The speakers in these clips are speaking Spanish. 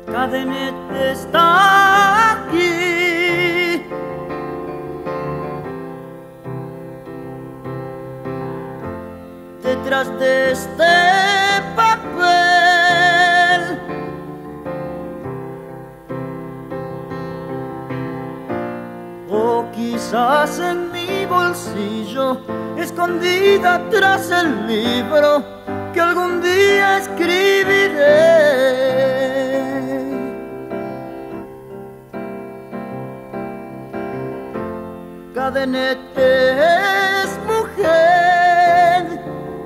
Cadenet está aquí. Detrás de este papel, o quizás en mi bolsillo, escondida tras el libro que algún día escribiré. Cadenet es mujer,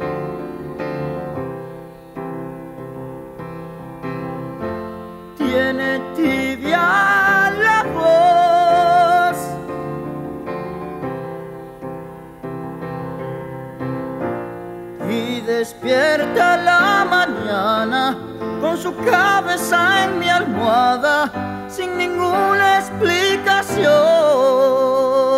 tiene tibia la voz, y despierta la mañana con su cabeza en mi almohada sin ninguna explicación.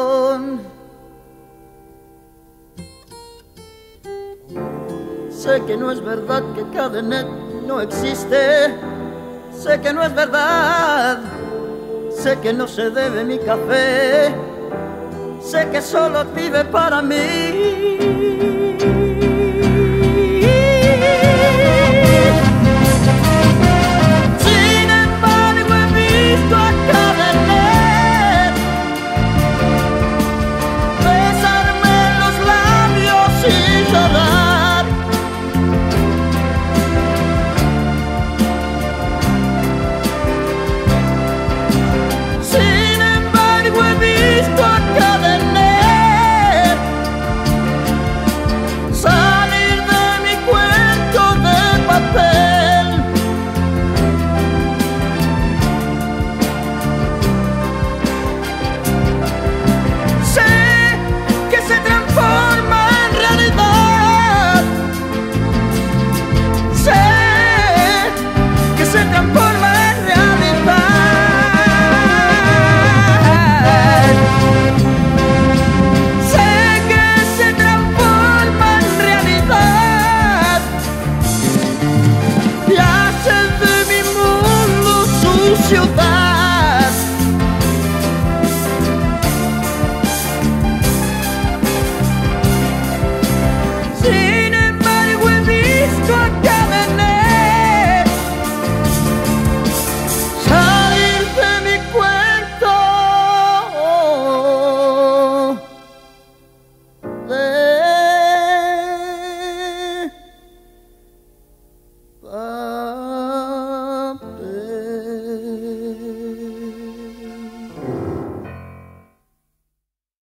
Sé que no es verdad que Cadenet no existe. Sé que no es verdad. Sé que no se debe mi café. Sé que solo vive para mí. Sin embargo he visto a Cadenet besarme los labios y llorar. Sin embargo he visto a Cadenet salir de mi cuento de papel. Sé que se transforma en realidad. Sé que se transforma en realidad. Sé que se transforma en realidad y hace de mi mundo su ciudad.